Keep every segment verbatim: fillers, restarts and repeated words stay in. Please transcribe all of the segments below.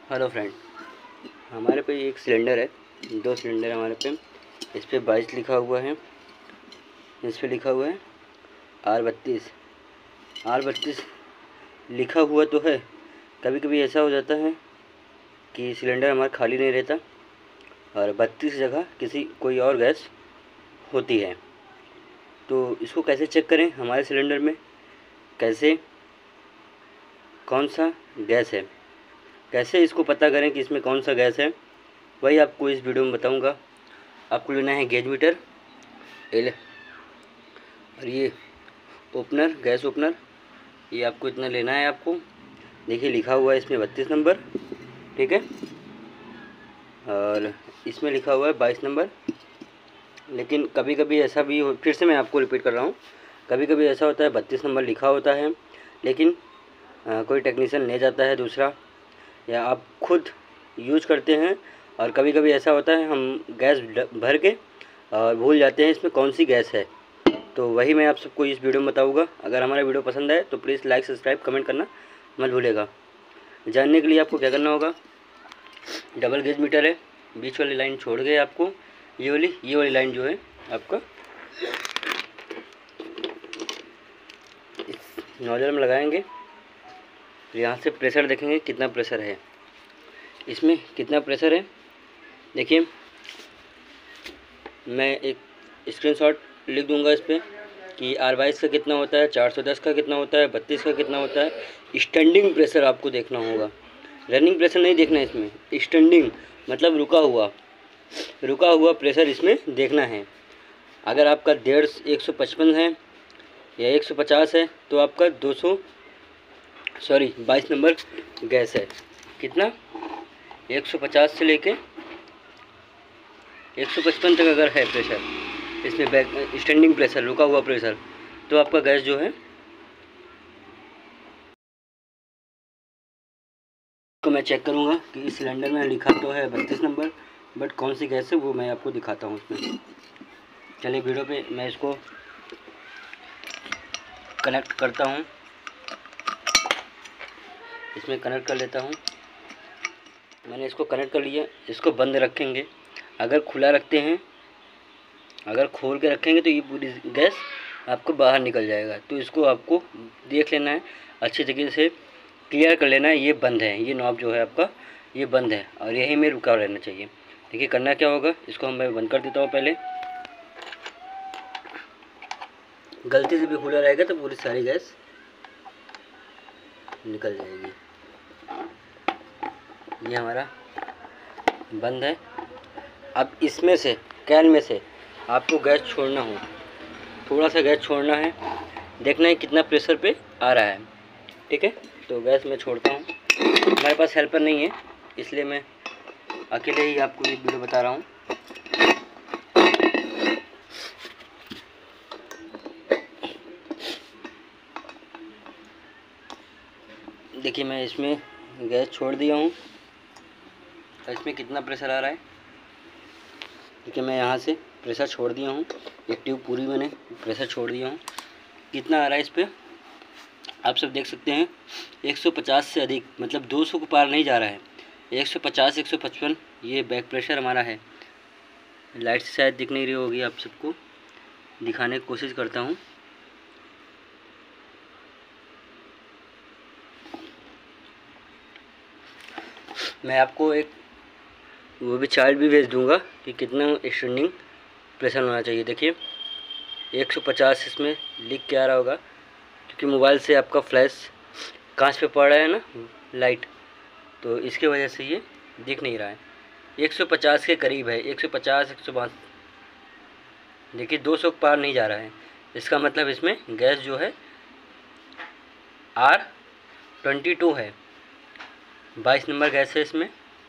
Hello friend, हमारे पे एक सिलेंडर है, दो सिलेंडर है हमारे पे। इस पे बाईस लिखा हुआ है, इस पे लिखा हुआ है आर बत्तीस। आर बत्तीस लिखा हुआ तो है, कभी कभी ऐसा हो जाता है कि सिलेंडर हमारा खाली नहीं रहता और बत्तीस जगह किसी कोई और गैस होती है। तो इसको कैसे चेक करें हमारे सिलेंडर में, कैसे कौन सा गैस है, कैसे इसको पता करें कि इसमें कौन सा गैस है, वही आपको इस वीडियो में बताऊंगा। आपको लेना है गेज मीटर एल और ये ओपनर, गैस ओपनर, ये आपको इतना लेना है। आपको देखिए लिखा हुआ है इसमें बत्तीस नंबर, ठीक है, और इसमें लिखा हुआ है बाईस नंबर। लेकिन कभी कभी ऐसा भी हो, फिर से मैं आपको रिपीट कर रहा हूँ, कभी कभी ऐसा होता है बत्तीस नंबर लिखा होता है लेकिन आ, कोई टेक्नीशियन ले जाता है दूसरा, या आप खुद यूज करते हैं। और कभी कभी ऐसा होता है हम गैस भर के और भूल जाते हैं इसमें कौन सी गैस है। तो वही मैं आप सबको इस वीडियो में बताऊंगा। अगर हमारा वीडियो पसंद आए तो प्लीज़ लाइक, सब्सक्राइब, कमेंट करना मत भूलिएगा। जानने के लिए आपको क्या करना होगा, डबल गेज मीटर है, बीच वाली लाइन छोड़ गए आपको, ये वाली ये वाली लाइन जो है आपका इस नोजल में लगाएंगे। तो यहाँ से प्रेशर देखेंगे कितना प्रेशर है, इसमें कितना प्रेशर है। देखिए मैं एक स्क्रीनशॉट लिख दूंगा इस पर कि आर बाईस का कितना होता है, चार सौ दस का कितना होता है, बत्तीस का कितना होता है। स्टैंडिंग प्रेशर आपको देखना होगा, रनिंग प्रेशर नहीं देखना है इसमें। स्टैंडिंग मतलब रुका हुआ रुका हुआ प्रेशर इसमें देखना है। अगर आपका डेढ़ एक सौ पचपन है या एक सौ पचास है तो आपका दो सौ सॉरी बाईस नंबर गैस है। कितना, एक सौ पचास से लेके एक सौ पचपन तक अगर है प्रेशर इसमें, बैक स्टैंडिंग प्रेशर, रुका हुआ प्रेशर, तो आपका गैस जो है को मैं चेक करूंगा कि इस सिलेंडर में लिखा तो है बत्तीस नंबर, बट कौन सी गैस है वो मैं आपको दिखाता हूँ इसमें। चलिए वीडियो पे मैं इसको कनेक्ट करता हूँ, इसमें कनेक्ट कर लेता हूँ। मैंने इसको कनेक्ट कर लिया। इसको बंद रखेंगे, अगर खुला रखते हैं, अगर खोल के रखेंगे तो ये पूरी गैस आपको बाहर निकल जाएगा। तो इसको आपको देख लेना है, अच्छी तरीके से क्लियर कर लेना है। ये बंद है, ये नॉब जो है आपका ये बंद है और यहीं में रुका रहना चाहिए। देखिए करना क्या होगा, इसको हम मैं बंद कर देता हूँ। पहले गलती से भी खुला रहेगा तो पूरी सारी गैस निकल जाएगी। ये हमारा बंद है। अब इसमें से, कैन में से आपको गैस छोड़ना हो, थोड़ा सा गैस छोड़ना है, देखना है कितना प्रेशर पे आ रहा है, ठीक है। तो गैस मैं छोड़ता हूँ, हमारे पास हेल्पर नहीं है इसलिए मैं अकेले ही आपको एक वीडियो बता रहा हूँ। देखिए मैं इसमें गैस छोड़ दिया हूँ, इसमें कितना प्रेशर आ रहा है। देखिए मैं यहाँ से प्रेशर छोड़ दिया हूँ, एक ट्यूब पूरी मैंने प्रेशर छोड़ दिया हूँ। कितना आ रहा है इस पर आप सब देख सकते हैं, एक सौ पचास से अधिक, मतलब दो सौ को पार नहीं जा रहा है। एक सौ पचास, एक सौ पचपन ये बैक प्रेशर हमारा है। लाइट से शायद दिख नहीं रही होगी, आप सबको दिखाने की कोशिश करता हूँ। मैं आपको एक वो भी चार्ट भी भेज दूंगा कि कितना स्टैंडिंग प्रेशर होना चाहिए। देखिए एक सौ पचास इसमें लिख के आ रहा होगा, क्योंकि मोबाइल से आपका फ्लैश कांच पे पड़ रहा है ना लाइट, तो इसके वजह से ये दिख नहीं रहा है। एक सौ पचास के करीब है, एक सौ पचास, एक सौ बासठ। देखिए दो सौ पार नहीं जा रहा है, इसका मतलब इसमें गैस जो है आर ट्वेंटी टू है, बाईस नंबर गैस है इसमें।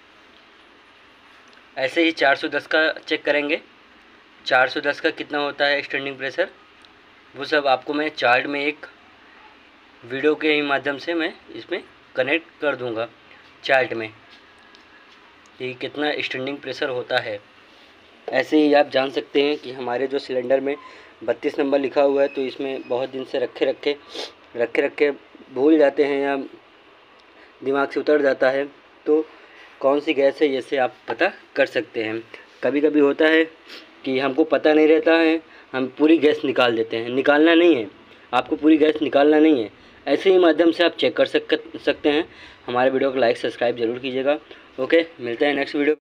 ऐसे ही चार सौ दस का चेक करेंगे, चार सौ दस का कितना होता है स्टैंडिंग प्रेशर, वो सब आपको मैं चार्ट में एक वीडियो के ही माध्यम से मैं इसमें कनेक्ट कर दूंगा चार्ट में कि कितना स्टैंडिंग प्रेशर होता है। ऐसे ही आप जान सकते हैं कि हमारे जो सिलेंडर में बत्तीस नंबर लिखा हुआ है, तो इसमें बहुत दिन से रखे रखे रखे रखे भूल जाते हैं या दिमाग से उतर जाता है, तो कौन सी गैस है, इससे आप पता कर सकते हैं। कभी कभी होता है कि हमको पता नहीं रहता है, हम पूरी गैस निकाल देते हैं। निकालना नहीं है, आपको पूरी गैस निकालना नहीं है, ऐसे ही माध्यम से आप चेक कर सक सकते हैं। हमारे वीडियो को लाइक सब्सक्राइब जरूर कीजिएगा। ओके, मिलते हैं नेक्स्ट वीडियो।